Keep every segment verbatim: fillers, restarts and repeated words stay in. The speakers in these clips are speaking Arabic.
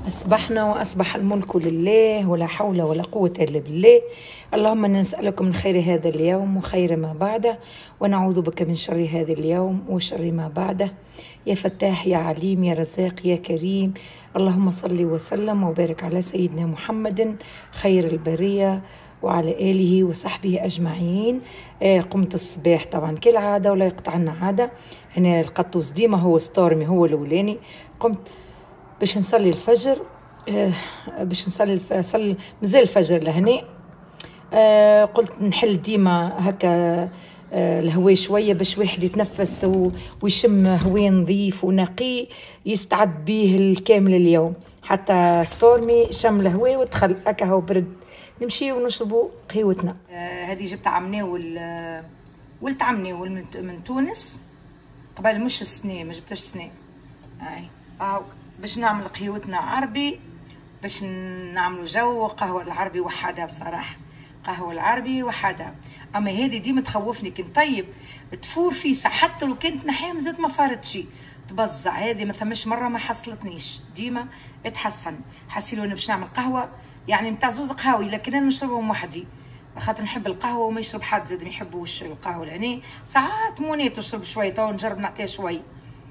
أصبحنا وأصبح الملك لله ولا حول ولا قوة إلا بالله. اللهم نسألك من خير هذا اليوم وخير ما بعده، ونعوذ بك من شر هذا اليوم وشر ما بعده. يا فتاح يا عليم يا رزاق يا كريم، اللهم صل وسلم وبارك على سيدنا محمد خير البرية وعلى آله وصحبه أجمعين. آه قمت الصباح طبعا كالعادة ولا يقطع عنا عادة. هنا القطوس ديما هو ستورمي هو الأولاني. قمت باش نصلي الفجر، آه باش نصلي الف... صلي مازال الفجر لهنا. آه قلت نحل ديما هكا آه الهواء شوية باش واحد يتنفس و... ويشم هواء نظيف ونقي يستعد به الكامل اليوم. حتى ستورمي شم الهواء ودخل هكا هو برد، نمشي ونشربوا قهوتنا. آه هذه جبت عمناول، ولت عمناول من... من تونس قبل، مش السنة ما جبتش السنة. هاي اهو باش نعمل قهوتنا عربي، باش نعملوا جو قهوة العربي وحدها. بصراحة قهوة العربي وحدها، اما هذه ديما تخوفني كنت طيب تفور فيسا، حتى لو كانت نحيم زاد ما فارتش تبزع. هذه ما ثمش مرة ما حصلتنيش، ديما اتحسن. حسيلو انا باش نعمل قهوة يعني نتاع زوز قهاوي، لكن انا نشربهم وحدي خاطر نحب القهوة وما يشرب حد زاد ما يحبوش القهوة. يعني ساعات موني تشرب شوية تو نجرب نعطيها شوي.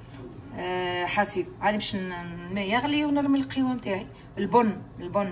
أه حاسب عادي باش الماء يغلي ونرمي القهوه نتاعي. البن البن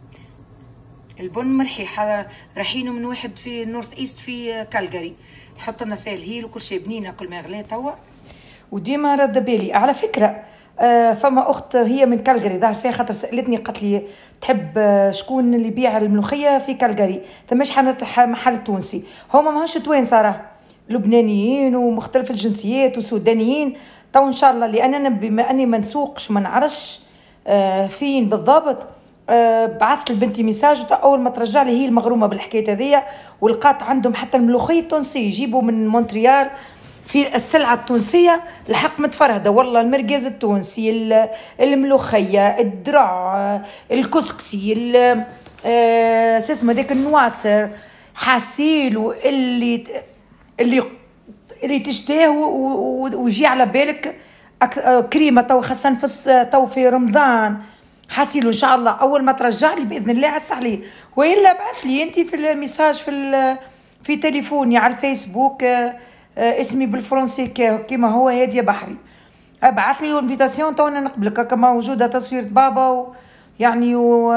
البن مرحيح، هذا رايحينه من واحد في نورث ايست في كالجاري، يحط لنا فيه الهيل وكل شيء بنينه كل ما غلات توا. وديما رد بالي على فكره، آه فما اخت هي من كالجاري ظهر فيها، خاطر سالتني قالت لي تحب آه شكون اللي يبيع الملوخيه في كالجاري، ثماش محل تونسي. هما ماهوش توانسه راه لبنانيين ومختلف الجنسيات وسودانيين. تو ان شاء الله، لان انا بما اني ما نسوقش ما نعرفش آه فين بالضبط، آه بعثت لبنتي ميساج اول ما ترجع لي هي المغرومه بالحكايه هذيا، ولقات عندهم حتى الملوخيه التونسيه يجيبوا من مونتريال في السلعه التونسيه الحق متفرهده والله. المرقاز التونسي، الملوخيه، الدرع، الكسكسي، آه اسمه ذاك النواصر، حاسيلو اللي اللي اللي تشتاه ويجي على بالك كريمه. تو خاصه نفس تو في رمضان، حاسيلو ان شاء الله اول ما ترجع لي باذن الله عس عليه، والا بعث لي انت في الميساج في في تليفوني على الفيسبوك اسمي بالفرنسي كيما هو هاديه بحري، ابعث لي انفيتاسيون تو انا نقبلك. كما موجوده تصويره بابا يعني و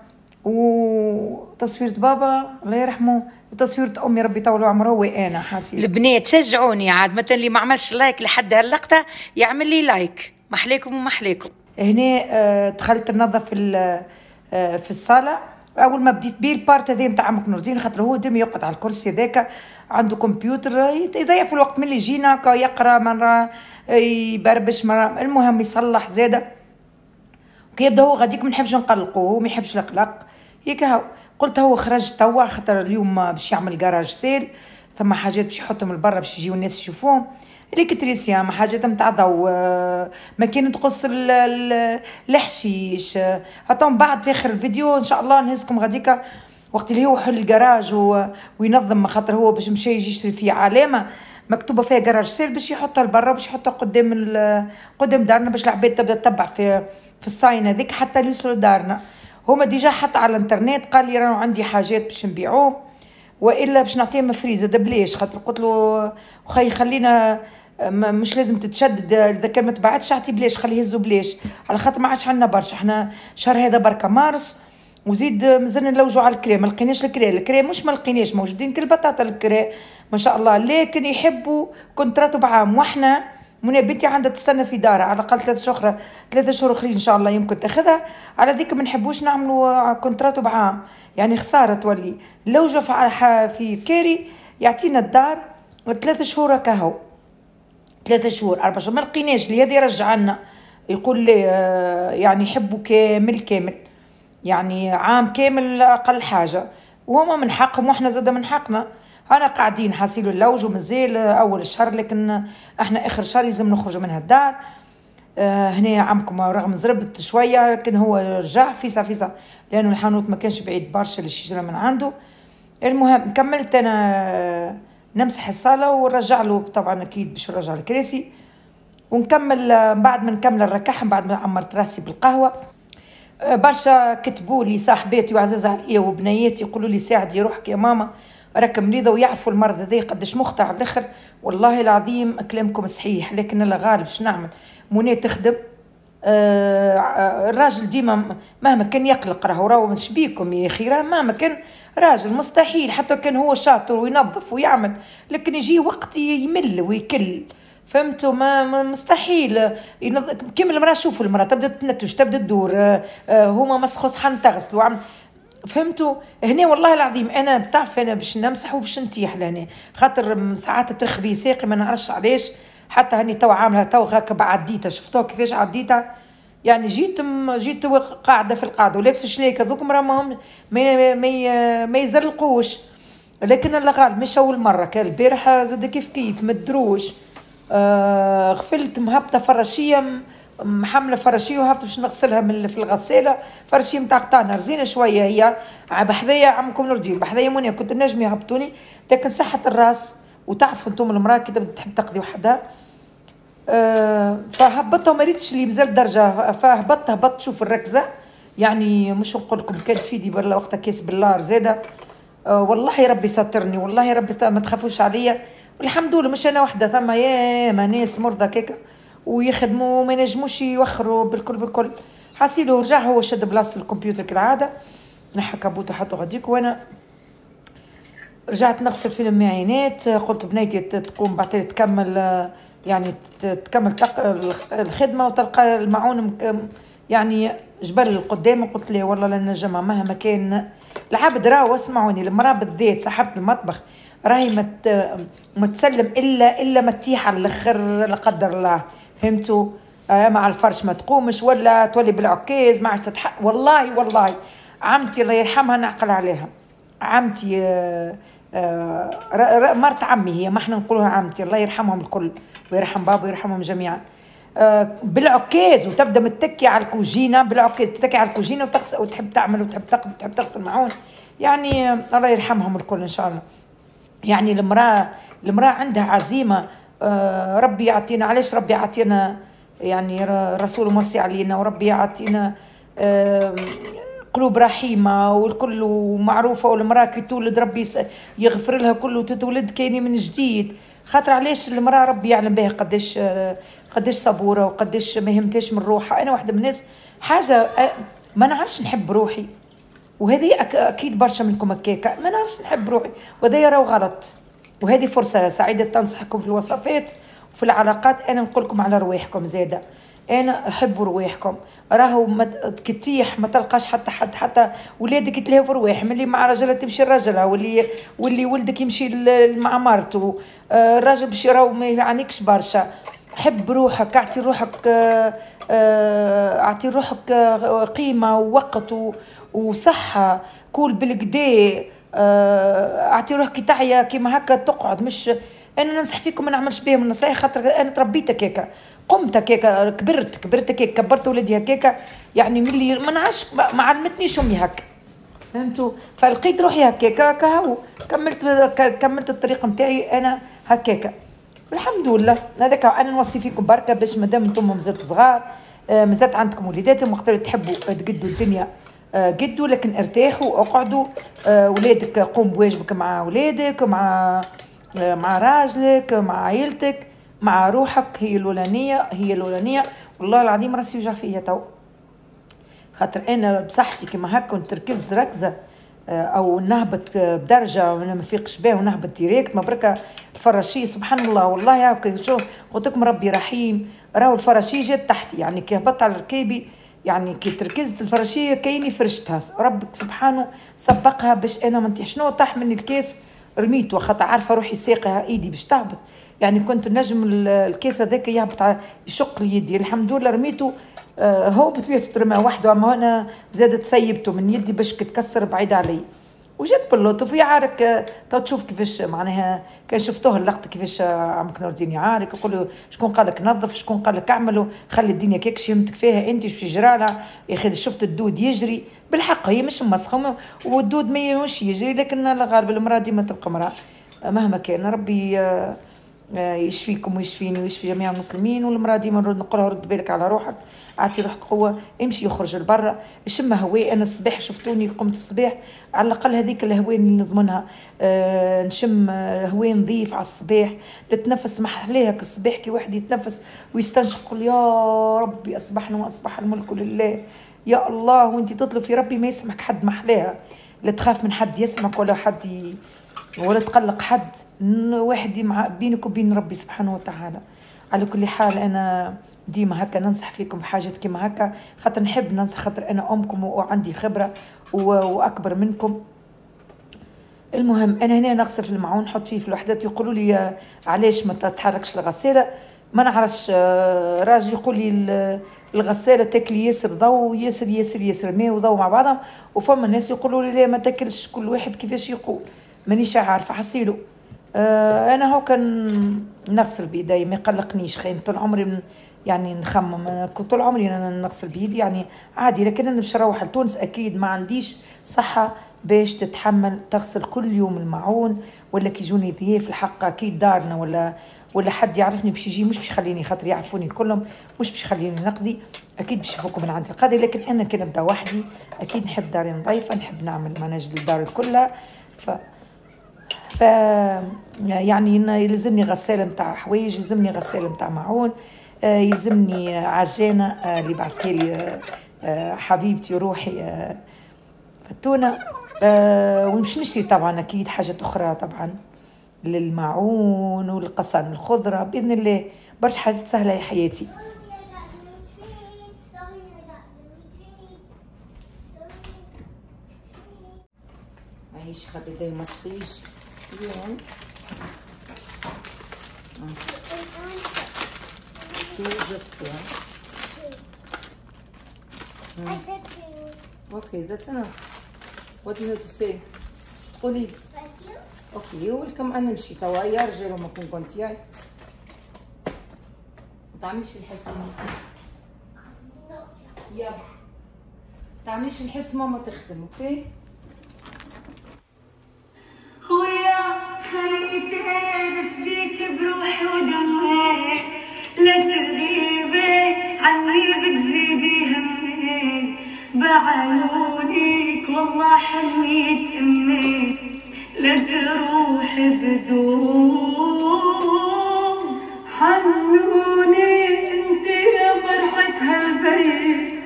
وتصويره بابا الله يرحمه وتصويرة امي ربي يطول عمرها وانا حاسين. البنات شجعوني عاد، مثلا اللي ما عملش لايك لحد هاللقطه يعمل لي لايك. محليكم ومحليكم. هنا آه دخلت ننظف في آه في الصاله. اول ما بديت بيه البارت هذا نتاع عمك نور الدين، خاطر هو ديما يقعد على الكرسي هذاك عنده كمبيوتر يضيع في الوقت، من اللي يجينا يقرا مره يبربش مره، المهم يصلح زاده. كي يبدا هو غاديك ما نحبش نقلقوه، هو ما يحبش القلق هيك هو. قلت هو خرج توا خاطر اليوم باش يعمل كراج سيل، ثم حاجات باش يحطهم لبرا باش يجيو الناس يشوفوهم، الكتريسيان حاجات نتاع ضو، ماكينه تقص الحشيش. حتى من بعد في اخر الفيديو ان شاء الله نهزكم غاديكا وقت اللي هو حل الكراج وينظم، خاطر هو باش مشى يجي يشري فيه علامه مكتوبه فيها كراج سيل باش يحطها لبرا، باش يحطها قدام قدام دارنا باش العباد تبدا تتبع في في الصاين هذيك حتى يوصلوا دارنا. هما ديجا حتى على الانترنت قال لي راه عندي حاجات باش نبيعوه، والا باش نعطيهم فريزه دبليش، خاطر قلت له خي خلينا مش لازم تتشدد، اذا كان ما تبعتش اعطي بلاش، خليه يهزوا بلاش، على خاطر ما عادش عندنا برشا. احنا شهر هذا بركه مارس وزيد مازلنا نلوجوا على الكريم، ما لقيناش الكريم. الكريم مش ما لقيناش، موجودين كل بطاطا الكريم ما شاء الله، لكن يحبوا كونتراتو بعام، واحنا منى بنتي عندها تستنى في دارها على الاقل ثلاث شهور ثلاثة شهور اخرين ان شاء الله يمكن تاخذها. على ذيك ما نحبوش نعملوا كونتراتو بعام، يعني خساره تولي. لو جا في كاري يعطينا الدار ثلاث شهور كهو، ثلاثة شهور أربع شهور ما لقيناش، اللي هذا يرجع لنا يقول لي يعني يحبوا كامل كامل، يعني عام كامل اقل حاجه، وهما من حقهم واحنا زاده من حقنا. انا قاعدين حاسيلو اللوج ومازال اول الشهر، لكن احنا اخر شهر لازم نخرج من هالدار. آه هنا عمكم رغم زربت شويه لكن هو رجع فيسا فيسا، لانه الحانوت ما كانش بعيد برشا للشجره من عنده. المهم كملت انا نمسح الصاله ونرجع له طبعا اكيد باش نرجع الكراسي ونكمل. بعد ما نكمل الركح بعد ما عمرت راسي بالقهوه برشا كتبوا لي صاحباتي وعزاز عليا وبنياتي يقولوا لي ساعدي روحك يا ماما راك مريضه، ويعرفوا المرض هذا قداش مخطر على الاخر. والله العظيم كلامكم صحيح، لكن الله غالب باش نعمل. منى تخدم، آه الراجل ديما مهما كان يقلق، راهو راهو مش بيكم يا اخي، راه مهما كان راجل مستحيل حتى كان هو شاطر وينظف ويعمل، لكن يجي وقت يمل ويكل، فهمتوا؟ ما مستحيل ينظ... كيما المراه، شوفوا المراه تبدا تنتج تبدا تدور، آه آه هما مسخوا صحن تغسلوا وعم، فهمتوا؟ هنا والله العظيم انا بتعرف انا باش نمسح وباش نتيح لهنا، خاطر ساعات ترخبي ساقي ما نعرفش علاش، حتى هاني تو عامله تو هكا بعديتها، شفتوها كيفاش عديتها، يعني جيت جيت قاعده في القاعده ولابسه شليك هذوك مرا ما ما ما, ما يزرقوش، لكن الله غالب مش اول مره، كان البارح زاد كيف كيف مدروش. آه غفلت مهبطه فراشيه، محمله فراشيه وهبط باش نغسلها من في الغساله، فراشيه نتاع قطانه رزينه شويه، هي بحذايا عمكم نور الدين بحذايا منى، كنت نجم يهبطوني، لكن صحه الراس وتعرفوا انتم المراه كي تحب تقضي وحدها. أه فهبطتها وما ريتش لي مازال درجه، فهبطت هبطت شوف الركزه، يعني مش نقول لكم كانت في يدي بالله وقتها كيس بالله زاده. أه والله ربي سترني، والله ربي ما تخافوش عليا، والحمد لله مش انا وحده، ثم ياما ناس مرضى كيكا ويخدموا وما ينجموش يوخروا بالكل بالكل. حاسيلو رجع هو شد بلاصه الكمبيوتر كالعاده، نحى كابوت وحطه غاديك، وانا رجعت نغسل في المعينات، قلت بنيتي تقوم بعد تكمل يعني تكمل الخدمه وتلقى المعون يعني جبل القدام، قلت لي والله لان جماعه مهما كان العبد راهو اسمعوني، المراه بالذات صاحبه المطبخ راهي ما ما تسلم الا الا ما تيح على الاخر لا قدر الله، فهمتوا؟ آه مع الفرش ما تقومش ولا تولي بالعكاز ما عادش تتحق، والله والله عمتي الله يرحمها نعقل عليها، عمتي آه آه مرت عمي هي، ما احنا نقولوها عمتي، الله يرحمهم الكل ويرحم بابا ويرحمهم جميعا. آه بالعكاز وتبدا متكي على الكوجينه، بالعكاز تتكي على الكوجينه وتغسل وتحب تعمل وتحب تقضي وتحب تغسل معون، يعني آه الله يرحمهم الكل ان شاء الله. يعني المراه المراه عندها عزيمه، آه ربي يعطينا، علاش ربي يعطينا يعني رسول موصي علينا، وربي يعطينا آه قلوب رحيمه والكل معروفه، والمراه كي تولد ربي يغفر لها كله وتتولد كاني من جديد، خاطر علاش المراه ربي يعلم بها قداش قداش صبوره وقداش ما يهمتاش من روحها. انا واحده من الناس حاجه ما نعرفش نحب روحي، وهذه اكيد برشا منكم هكاكا ما نعرفش نحب روحي، وهذا يراو غلط، وهذه فرصه سعيده تنصحكم في الوصفات وفي العلاقات، انا نقول لكم على رواحكم زاده، انا احبوا رواحكم، راهو كتيح ما تلقاش حتى حد حتى ولادك يتلهوا رواح، ملي مع رجلها تمشي الرجلة، واللي واللي ولدك يمشي مع مرته، الراجل باش راهو ما يعنيكش برشا، حب روحك، اعطي روحك اعطي روحك قيمه ووقت وصحه، كول بالكدا، اعطي روحك تعيا كيما هكا تقعد، مش انا ننصح فيكم ما نعملش بهم النصايح، خاطر انا تربيت هكاكا، قمت هكاكا، كبرت كبرت هكاكا، كبرت ولادي هكاكا، يعني ملي ما نعرفش ما علمتنيش امي هكا، فهمتوا؟ فلقيت روحي هكاكا كهو، كملت كملت الطريق نتاعي انا هكاكا، الحمد لله. هذاك انا نوصي فيكم بركه، باش مادام انتم مازلتوا صغار، آه مازالت عندكم وليدات، وقت تحبوا تقدوا الدنيا آه قدوا، لكن ارتاحوا اقعدوا، آه ولادك قوم بواجبك مع ولادك، مع آه مع راجلك، مع عائلتك، مع روحك، هي الاولانيه هي الاولانيه. والله العظيم راسي يوجع فيا تو، خاطر انا بصحتي كيما هكا نتركز ركزه او نهبط بدرجه وانا ما فيقش بها ونهبط ديريكت، مبركه الفراشيه سبحان الله، والله هاكا شوف قلت لكم ربي رحيم، راهو الفراشيه جات تحتي، يعني كي هبطت على ركابي، يعني كي تركزت الفراشيه كايني فرشتها، ربك سبحانه سبقها باش انا ما نطيح. شنو طاح مني الكاس رميته، خاطر عارفه روحي ساقها ايدي باش تهبط، يعني كنت نجم الكاس هذاك يهبط يشق لي يدي، الحمد لله رميته، آه هو بطبيعته ترمى وحده، اما انا زادت سيبته من يدي باش كتكسر بعيد علي، وجات باللطف يعارك. آه تشوف كيفاش معناها كان شفتوه اللقطه كيفاش آه عمك نور الدين يعارك، يقول له شكون قال لك نظف، شكون قال لك اعملوا، خلي الدنيا كيك شيمتك فيها انت باش يجرى لها يا اخي. شفت الدود يجري بالحق، هي مش مسخه والدود ما مش يجري، لكن الله غالب المراه ديما تبقى مراه، آه مهما كان ربي آه يشفيكم ويشفيني ويشفي جميع المسلمين. والمراه ديما نرد نقولها رد بالك على روحك، اعطي روحك قوه، امشي يخرج لبرا، شم هواء. انا الصباح شفتوني قمت الصباح على الاقل هذيك الهواء اللي نضمنها، أه نشم هواء نظيف على الصباح، نتنفس محلاها الصباح كي واحد يتنفس ويستنشق يقول يا ربي اصبحنا واصبح الملك لله. يا الله وانت تطلب في ربي ما يسمعك حد محلاها، لا تخاف من حد يسمعك ولا حد ي... ولا تقلق حد، واحد مع بينك وبين ربي سبحانه وتعالى. على كل حال انا ديما هكا ننصح فيكم بحاجات كيما هكا، خاطر نحب ننصح، خاطر انا امكم وعندي خبره واكبر منكم. المهم انا هنا نغسل في المعون نحط فيه في الوحدات. يقولوا لي علاش ما تتحركش الغساله، ما نعرفش، راجل يقول لي الغساله تاكلي ياسر ضوء، ياسر ياسر ياسر ماء وضوء مع بعضهم، وفما الناس يقولوا لي لا ما تاكلش، كل واحد كيفاش يقول، مانيش عارفه حصيلو. آه انا هو كان نغسل بيدي ما يقلقنيش، خاين طول عمري من يعني نخمم، انا كنت طول عمري انا نغسل بيدي يعني عادي. لكن انا باش نروح لتونس اكيد ما عنديش صحه باش تتحمل تغسل كل يوم المعون، ولا كي يجوني ضياف الحق اكيد دارنا ولا ولا حد يعرفني باش يجي، مش باش يخليني خاطر يعرفوني كلهم، مش باش يخليني نقضي، اكيد باش يفكوا من عندي القضيه. لكن انا كي نبدا وحدي اكيد نحب داري نظيفه، نحب نعمل مناج للدار كلها. ف ف يعني يلزمني غساله نتاع حوايج، يلزمني غساله نتاع معون، يلزمني عجانه اللي بعثها لي حبيبتي وروحي فتونه، ونمشي نشتري طبعا اكيد حاجات اخرى طبعا للمعون والقصن الخضره باذن الله، برشا حاجات سهله يا حياتي. معيش خلي زي ما تخيش اليوم. Just one. Mm. I said two. Okay, that's enough. What do you have to say? تقولي. Thank you. Okay, welcome. أنا نمشي توا يا رجال وما كون كنت ياي. ما تعمليش الحس. يلا. ما تعمليش الحس ماما تختم، أوكي؟ خويا خليتي نفديك بروحي ودمي، لا تغيبي عني بتزيدي همي، بعيونيك والله حنيت امي، لا تروحي بدون حنوني انت يا فرحة هالبيت،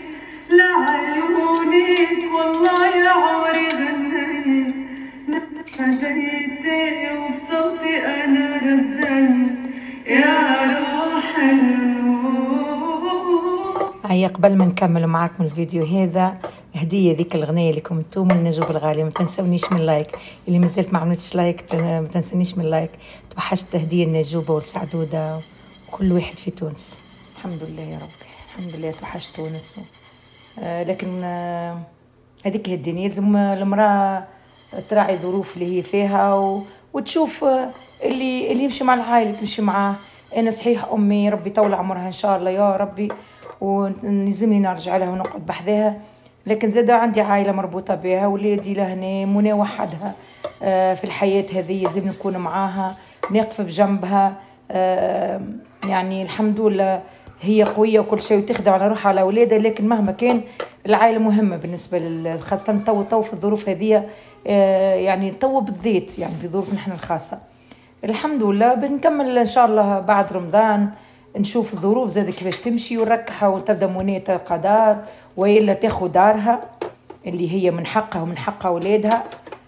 لعيونيك والله يا عمري غنيت، ناديتي وبصوتي انا رديت يا روح النور. هيا قبل ما نكمل معاكم الفيديو هذا هديه ذيك الاغنيه لكم انتم النجوب الغاليه، ما تنسونيش من لايك، اللي مازلت ما عملتش لايك ما تنسونيش من لايك. توحشت هديه النجوبه والسعدوده وكل واحد في تونس. الحمد لله يا ربي، الحمد لله توحشت تونس. آه لكن آه هذيك هي الدنيا، لازم المراه تراعي ظروف اللي هي فيها و... وتشوف اللي اللي يمشي مع العائله تمشي معاه. انا صحيح امي ربي طول عمرها ان شاء الله يا ربي، ولازمني نرجع لها ونقعد بحذاها، لكن زاد عندي عائله مربوطه بها، ولادي لهنا منى وحدها في الحياه هذه، لازم نكون معاها نقف بجنبها. يعني الحمد لله هي قويه وكل شيء وتخدم على روحها على اولادها، لكن مهما كان العائله مهمه بالنسبه خاصه تو تو في الظروف هذه، يعني تو بالذات يعني في ظروف نحن الخاصه. الحمد لله بنكمل ان شاء الله بعد رمضان، نشوف الظروف زاد كيفاش تمشي ونركحها وتبدا منى تلقى دار والا تاخذ دارها اللي هي من حقها ومن حق اولادها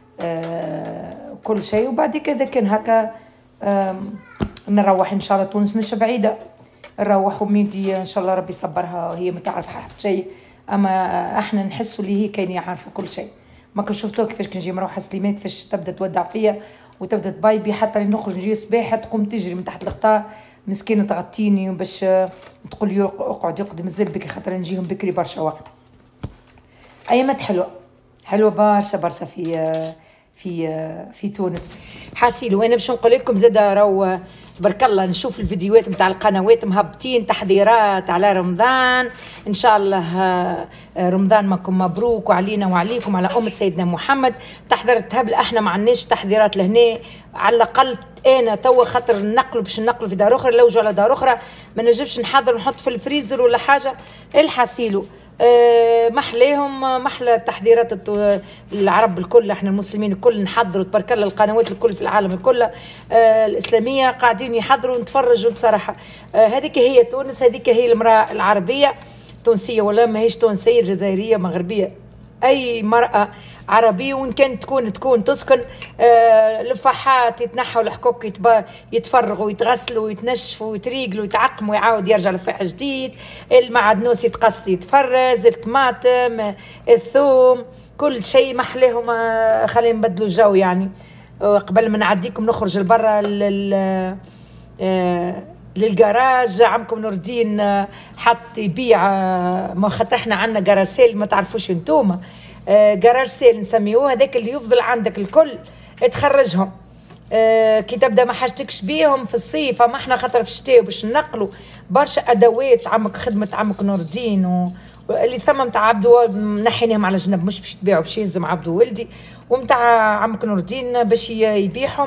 كل شيء. وبعد كذا كان هكا نروح ان شاء الله تونس مش بعيده، نروح وميدي ان شاء الله ربي يصبرها، هي ما تعرف حتى شيء، اما احنا نحسوا اللي هي كاين يعرفوا كل شيء. ما كنت شفتوها كيفاش كنجي مروحه سليمان كيفاش تبدا تودع فيا وتبدا تبايبي، حتى اللي نخرج نجي صباحه تقوم تجري من تحت الغطاء مسكينه تغطيني باش تقول لي اقعد يقعد مازال بكري، خاطر نجيهم بكري برشا وقت. ايامات حلوه حلوه برشا برشا في في في تونس. حاسيل وانا باش نقول لكم زاد راهو تبارك الله نشوف الفيديوهات نتاع القنوات مهبطين تحضيرات على رمضان، ان شاء الله رمضان ماكم مبروك وعلينا وعليكم على امه سيدنا محمد. تحضيرات هبل احنا ما عندناش تحضيرات لهنا، على الاقل انا توا خاطر نقلوا باش نقلوا في دار اخرى نلوجوا على دار اخرى ما نجمش نحضر نحط في الفريزر ولا حاجه. الحاسيلو أه محلاهم محلى تحضيرات العرب الكل، احنا المسلمين الكل نحضروا تبارك الله، القنوات الكل في العالم الكل أه الاسلاميه قاعدين يحضروا ونتفرجوا بصراحه. أه هذيك هي تونس، هذيك هي المراه العربيه تونسيه ولا ماهيش تونسيه جزائريه مغربيه، اي مراه عربيه وين كانت تكون تكون تسكن. آه لفاحات يتنحوا الحكوك يتفرغوا يتغسلوا ويتنشفوا ويتريقلوا ويتعقموا ويعاود يرجع لفاح جديد. المعدنوس يتقص يتفرز، الطماطم الثوم كل شيء محليهم. آه خلينا نبدلوا الجو يعني. آه قبل ما نعديكم نخرج لبرا لل آه للجراج. عمكم نور الدين حط يبيع، ما خاطر احنا عندنا جراج سيل ما تعرفوش انتوما. آه جراج سيل نسميوه، هذاك اللي يفضل عندك الكل تخرجهم. آه كي تبدا ما حاجتكش بيهم في الصيف، اما احنا خاطر في الشتاء باش ننقلوا برشا ادوات عمك خدمه عمك نور الدين و... اللي ثم نتاع عبدو نحيناهم على جنب، مش باش تبيعوا باش يهزم عبدو ولدي، ومتاع عمك نور الدين باش يبيعهم.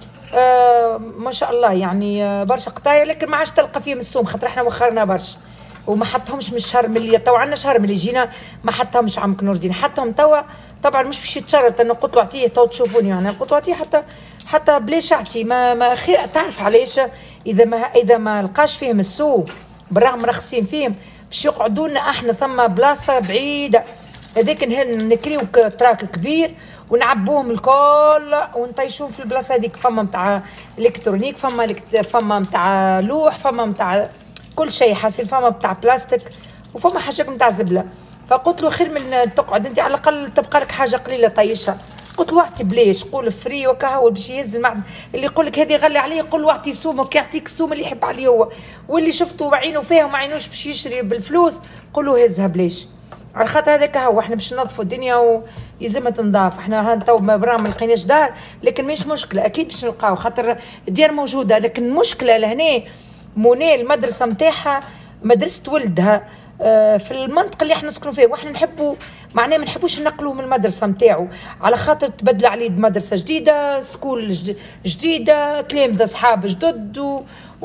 آه ما شاء الله يعني آه برشا قطايع، لكن ما عادش تلقى فيهم السوم خاطر احنا وخرنا برشا وما حطهمش من الشهر ملي توا عندنا شهر ملي جينا ما حطهمش عمك نور الدين، حطهم توا طبعا مش باش يتشرط انه قلت له اعطيه تو تشوفوني يعني قلت له اعطيه حتى حتى بلاش اعطي ما, ما خير. تعرف علاش؟ اذا ما اذا ما لقاش فيهم السوق بالرغم مرخصين فيهم باش يقعدوا لنا احنا ثم بلاصه بعيده، هذاك نكريو تراك كبير ونعبوهم الكل ونطيشوهم في البلاصه هذيك. فما نتاع الكترونيك، فما فما نتاع لوح، فما نتاع كل شيء حاسين، فما نتاع بلاستيك وفما حاجات نتاع زبله. فقلت له خير من تقعد انت على الاقل تبقى لك حاجه قليله طيشها. قلت له اعطي بلاش، قول فري وكهو باش يهز المعدن. اللي يقول لك هذه غلي عليه قول له اعطي سومك يعطيك السوم اللي يحب عليه هو، واللي شفته بعينه فيها وما عينوش باش يشري بالفلوس قول له هزها بلاش. على خاطر هذاك هو احنا باش ننظفوا الدنيا ويلزمها تنضاف. احنا ها تو برا ما لقيناش دار لكن مش مشكله اكيد باش نلقاو خاطر الديار موجوده، لكن المشكله لهنا منى المدرسه نتاعها مدرسه ولدها اه في المنطقه اللي احنا نسكنوا فيها، واحنا نحبوا معناه ما نحبوش ننقلوه من المدرسه نتاعو على خاطر تبدل عليه مدرسه جديده، سكول جديده، تلامذه اصحاب جدد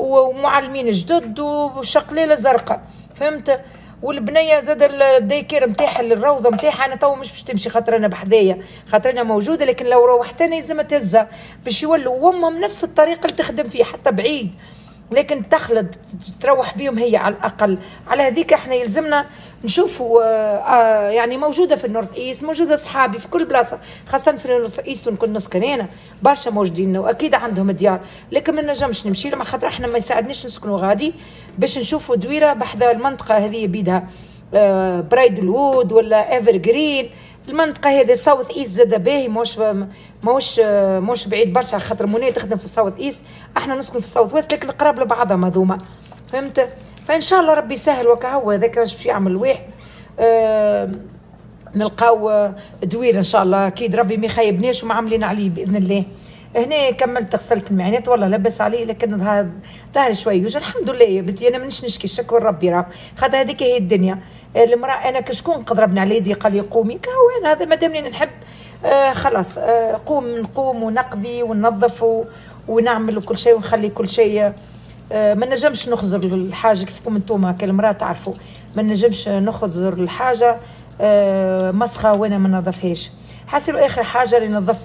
ومعلمين جدد وشقليله زرقاء، فهمت؟ والبنيه زاد الديكير نتاعها الروضه نتاعها انا تو مش باش تمشي خاطر انا بحذايا خاطر انا موجوده، لكن لو روحت انا لازم تهزها باش يولوا امهم نفس الطريقه اللي تخدم فيه حتى بعيد، لكن تخلد تروح بيهم هي على الاقل. على هذيك احنا يلزمنا نشوفوا آه آه يعني موجوده في النورث ايست، موجوده اصحابي في كل بلاصه خاصه في النورث ايست ونكون نسكن هنا برشا موجودين واكيد عندهم ديار، لكن ما نجمش نمشي لهم خاطر احنا ما يساعدنيش نسكنوا غادي باش نشوفوا دويره بحذا المنطقه هذه بيدها آه برايدل وود ولا ايفر جرين. المنطقه هذه ساوث ايست زاد باهي موش موش موش بعيد برشا خاطر منى تخدم في الساوث ايست، احنا نسكن في الساوث ويست لكن قراب لبعضهم هذوما، فهمت؟ فان شاء الله ربي يسهل وكهو هذاك واش باش يعمل الواحد. آه نلقاو دوير ان شاء الله اكيد ربي ما يخيبناش وما عاملين عليه باذن الله. هنا كملت غسلت المعانات والله لبس عليه لكن ظهر شوي يوجع الحمد لله يا بنتي انا مانيش نشكي شكر ربي راه خاطر هذيك هي الدنيا. المراه انا كشكون قضربني على يدي قال لي قومي كهو انا هذا مادامني نحب آه خلاص آه قوم نقوم ونقضي وننظف ونعمل وكل شيء ونخلي كل شيء. آه ما نجمش نخزر الحاجه كيفكم انتوما كالمراه تعرفوا ما نجمش نخزر الحاجه آه مسخه وانا ما نظفهاش. حاسيلو اخر حاجه اللي نظفت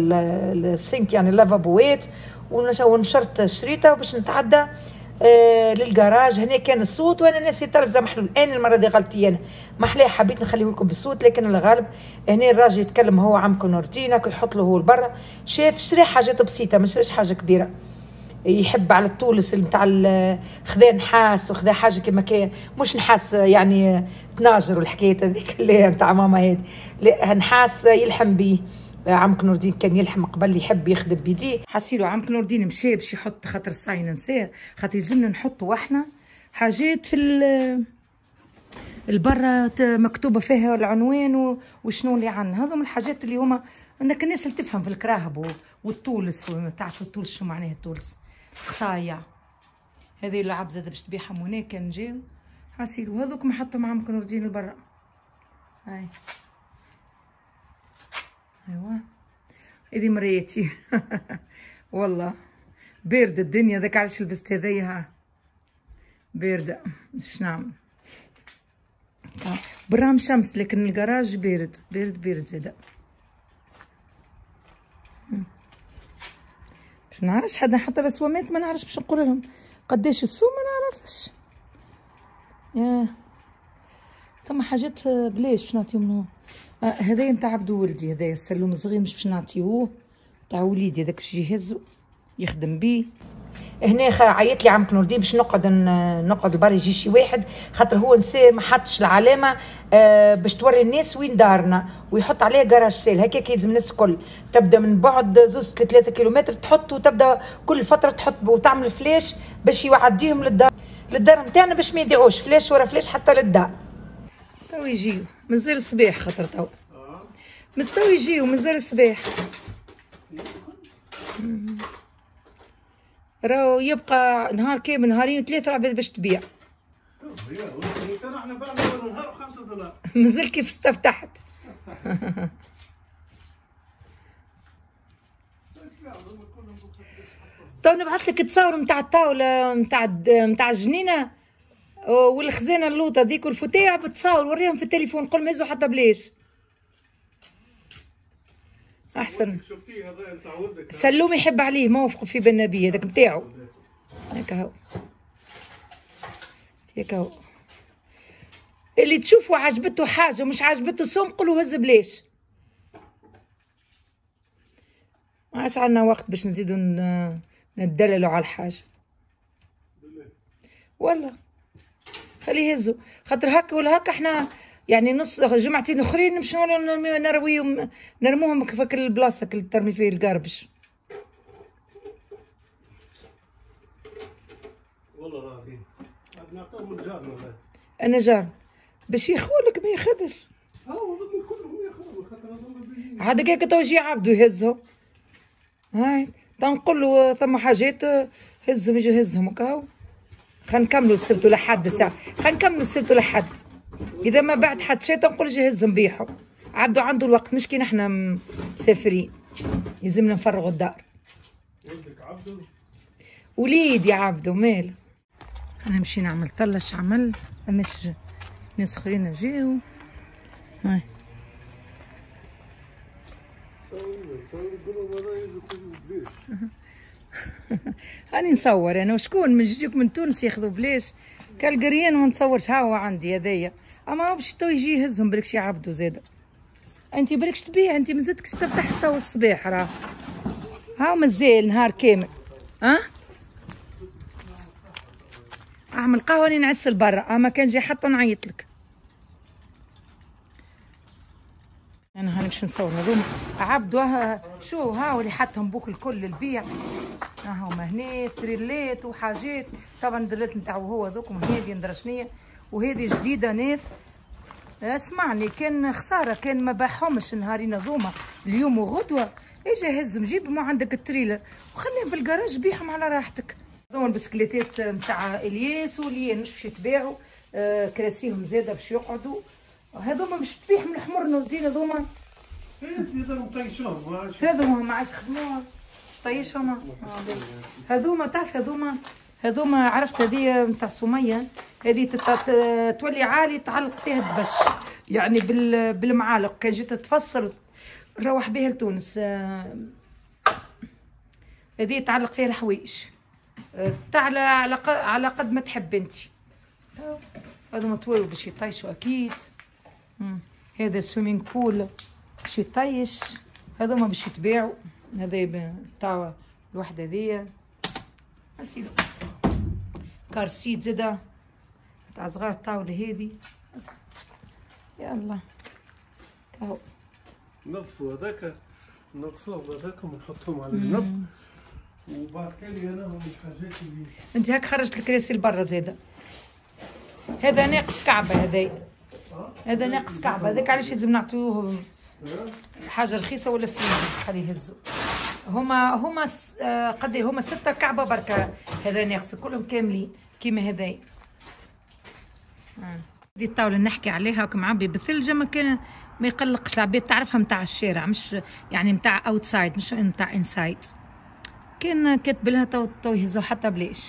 السينك يعني اللافابوات ونشرت الشريطه باش نتعدى آه للجراج. هنا كان الصوت وانا ناسي التلفزه محلول، انا المره دي غلطتي انا محلاه حبيت نخليه لكم بالصوت لكن الغالب هنا الراجل يتكلم هو عمكم نور الدين يحط له هو لبرا شاف شري حاجات بسيطه ما شريش حاجه كبيره، يحب على الطولس نتاع خذا نحاس وخذا حاجه كيما كي مش نحاس يعني تناجر والحكايه هذيك اللي نتاع ماما هذه نحاس يلحم بيه. عمك نور الدين كان يلحم قبل يحب يخدم بيديه. حسيلو عمك نور الدين مشى باش يحط خاطر الصاي ننساه خاطر يلزمنا نحطوا احنا حاجات في البرة مكتوبة فيها العنوان وشنو اللي عنا. هذو من الحاجات اللي هما عندك الناس اللي تفهم في الكراهب والتولس، تعرفوا التولس شو معناه التولس، قطايع. هذه اللعب زاد باش تبيعهم هناك نجيو حاسيل. وهذوك نحطهم معاهم كانوا راجعين لبرا. هاي ايوا هذه مريتي والله باردة الدنيا، ذاك علاش لبست هذيا باردة. باش نعمل برام شمس لكن الجراج بارد بارد بارد زادا. باش نعرفش حدا حتى الاسوامات ما نعرفش باش نقول لهم قداش السوم ما نعرفش. ياه ثم حاجات بلاش باش نعطيهم لهم. آه هذايا نتاع عبد ولدي، هذايا السلوم الصغير مش باش نعطيوه، تاع وليدي هذاك باش يهزو يخدم بيه. هنا عيط لي عمك نور الدين باش نقعد نقعد برا يجي شي واحد، خاطر هو نسى ما حطش العلامه آه باش توري الناس وين دارنا، ويحط عليها جراج سيل هكاك. يلزم الناس الكل تبدا من بعد زوز ثلاثة كيلومتر تحط، وتبدا كل فتره تحط وتعمل فلاش باش يعديهم للدار للدار نتاعنا باش ما يضيعوش فلاش ورا فلاش حتى للدار. تو يجيو مازال الصباح، خاطر تو من تو يجيو مازال الصباح. راهو يبقى نهار كامل، نهارين وثلاثة عباد باش تبيع. احنا بعنا نهار بخمسة دولار. مازال كيف استفتحت. تو نبعث لك تصور نتاع الطاولة نتاع نتاع الجنينة والخزانة اللوطة ذيك والفتاع بتصور وريهم في التليفون، قول ما يهزوا حتى بلاش. احسن. شفتيه هذا نتاع ولدك؟ سلوم يحب عليه موافق في بالنبي هذاك نتاعو. هكا هو هكا هو اللي تشوفوا عجبته حاجه مش عجبته سوم قولوا هز بلاش. ما عادش عندنا وقت باش نزيدوا ندللوا على الحاجه والله. خليه يهزوا خاطر هكا ولا هكا احنا يعني نص جمعتين اخرين نمشيو نرويهم نرموهم كيفاك البلاصه اللي ترمي فيه القربش. والله راضي نعطيهم الجار. انا جار باش ياخذلك ما ياخذش. هاو كلهم ياخذوا خاطر هذوما عاد هكاك تو يجي عبدو يهزهم. هاي تنقول له ثم حاجات هزهم يجي هزهم هكا. خلينا نكملوا السبت لحد الساعه، خلينا نكملوا السبت لحد. اذا ما بعد حد شيء تنقول جهز نبيحو. عبدو عنده الوقت مش كي نحنا مسافرين يلزمنا نفرغوا الدار. ولدك عبدو؟ وليدي عبدو ماله. انا نمشي نعمل طلش عمل مش ناس اخرين جاو. هاي هاني نصور انا وشكون من يجيك من تونس ياخذوا بلاش كالقريان ما نتصورش. ها هو عندي هذايا اما باش تو يجي يهزهم برك شي عبدو زاده. انت بركش تبيع انت مازلتك استفتحت تو الصباح راه. ها مازال نهار كامل. ها اعمل قهوه نعس لبرا اما كان جاي حتى نعيط لك. انا هاني باش نصور هذوما عبدو. شو ها اللي حطهم بوك الكل للبيع. ها هما هنا تريلات وحاجات طبعا درلات نتاعو هو ذوكم. هذه ندرى شنيا وهذه جديده ناف. اسمعني كان خساره كان ما باعهمش نهارين هذوما اليوم وغدوه. اجي هزهم جيب ما عندك التريلر وخليهم في الجراج بيعهم على راحتك. هذوما البسكليتات نتاع الياس وليان مش باش يتباعوا. آه كراسيهم زاده باش يقعدوا. هذوما باش تبيعهم الحمر نور الدين. هذوما هذوما طيشوهم. هذوما ما عادش يخدموها طيشهم. هذوما تعرف هذوما هذوما عرفت هذه نتاع سميه هذه تولي عالي تعلق فيها الدبش يعني بالمعالق. كان جيت تفصل نروح بها لتونس. هذه تعلق فيها الحوايج تعلى على على قد ما تحب انت. هذوما طويل باش يطيشوا اكيد. هذا سويمينغ بول باش يطيش. هذوما باش يتباعوا. هذا تاع الوحده هذيا اسيدو كارسيت زاده تاع صغار الطاوله هذه. يلا كاو نظفوا هذاك نظفوهم هذاك ونحطهم على جنب. وبعد كلي انا من الحاجات اللي انت هاك خرجت الكراسي لبرا زاده. هذا ناقص كعبه، هذا هذا ناقص كعبه، هذاك علاش لازم نعطيوه حاجه رخيصه ولا فلوس خليه يهزوا. هما هما قد هما ستة كعبه بركه، هذا ناقص كلهم كاملين كيما هذايا. هذه الطاوله نحكي عليها هاك معبي بالثلجه، ما كان ما يقلقش العباد تعرفها نتاع الشارع، مش يعني نتاع اوتسايد مش نتاع انسايد. كان كاتب لها تو تو يهزوا حتى بلاش.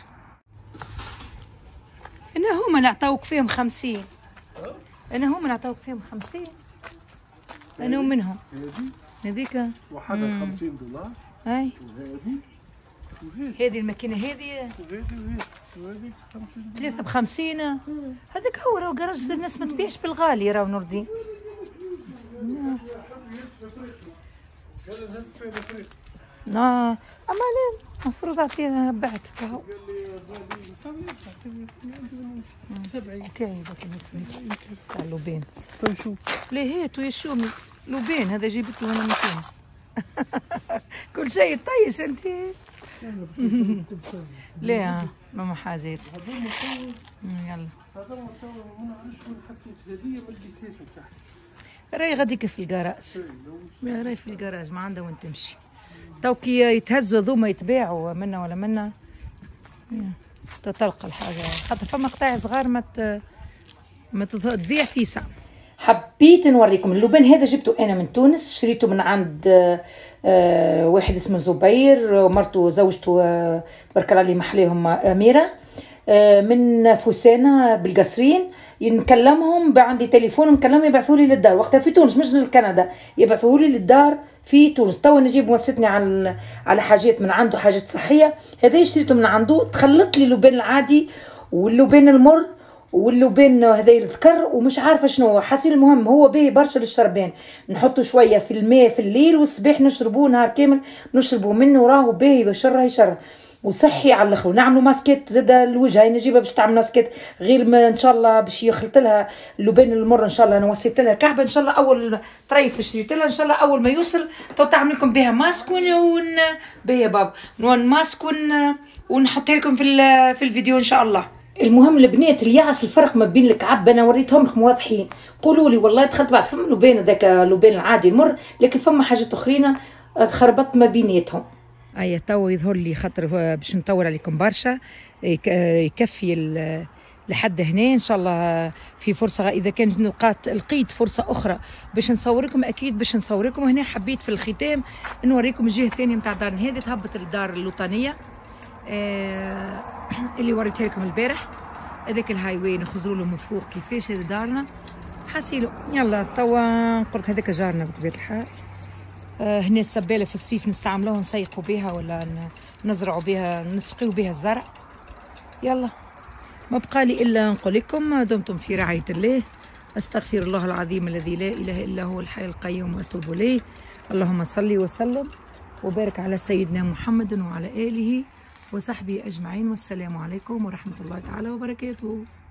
انا هما اللي عطاوك فيهم خمسين، انا هما اللي عطاوك فيهم خمسين، انا ومنهم هذيك وحدها خمسين دولار. اي وهذه هذه الماكينه هذه وهذه وهذه خمسين ثلاثة بخمسين. هذاك هو راهو كراج الناس ما تبيعش بالغالي راهو نور الدين. اه اما لا المفروض اعطيها بعت راهو تاعي تاع لوبين. طيب شوف ليه هاتو يا شومي لوبين، هذا جبته انا من تونس. كل شيء طيش انت. لا ماما حاجات. يلا راهي غاديك في الكراج، راهي في الكراج ما عندها وين تمشي. تو كي يتهزوا ذوما يتباعوا منا ولا منا تو تلقى الحاجه، خاطر فما قطاع صغار ما ما تضيع في ساعه. حبيت نوريكم اللوبان هذا جبته انا من تونس، شريته من عند آه واحد اسمه زبير ومرته زوجته آه بارك الله عليه محليهم اميره آه من فوسانه بالقصرين. نكلمهم عندي تليفون نكلمهم يبعثوا لي للدار، وقتها في تونس مش لكندا، يبعثوا لي للدار في تونس. تو نجيب موستني على على حاجات من عنده، حاجات صحيه. هذا شريته من عنده، تخلط لي اللوبان العادي واللوبان المر واللوبان هذا الذكر ومش عارفه شنو هو حسيل. المهم هو باهي برشا للشربان، نحطه شويه في الماء في الليل والصباح نشربوه نهار كامل نشربوه منه، راهو باهي بشر راهي شر وصحي على الاخر. ونعملوا ماسكيت زاد الوجه، هاي نجيبها باش تعمل ماسكيت غير ما ان شاء الله باش يخلط لها اللوبان المر. ان شاء الله انا وصيت لها كعبه ان شاء الله اول طريف شريت لها ان شاء الله اول ما يوصل تو تعمل لكم بها ماسك ون بها بابا نون ماسك ون ونحطها لكم في في الفيديو ان شاء الله. المهم البنات اللي يعرف الفرق ما بين الكعب انا وريتهم لكم واضحين، قولوا لي والله دخلت بعد فما لوبان هذاك لوبان العادي المر، لكن فما حاجات اخرين خربطت ما بيناتهم. اي تو يظهر لي خاطر باش نطول عليكم برشا يكفي لحد هنا ان شاء الله. في فرصه اذا كان لقات لقيت فرصه اخرى باش نصوركم اكيد باش نصوركم. هنا حبيت في الختام نوريكم الجهه الثانيه نتاع دارنا، هذه تهبط الدار اللوطانيه آه اللي وريتها لكم البارح. هذاك الهاي واي نخزروا له من فوق كيفاش هذا دارنا حاسيلو. يلا توا نقول لك هذاك جارنا بطبيعه الحال. آه هنا السباله في الصيف نستعملوها نسيقوا بها ولا نزرعوا بها نسقيوا بها الزرع. يلا ما بقى لي الا نقول لكم دمتم في رعايه الله. استغفر الله العظيم الذي لا اله الا هو الحي القيوم واتوب اليه. اللهم صل وسلم وبارك على سيدنا محمد وعلى اله وصحبه اجمعين، والسلام عليكم ورحمه الله تعالى وبركاته.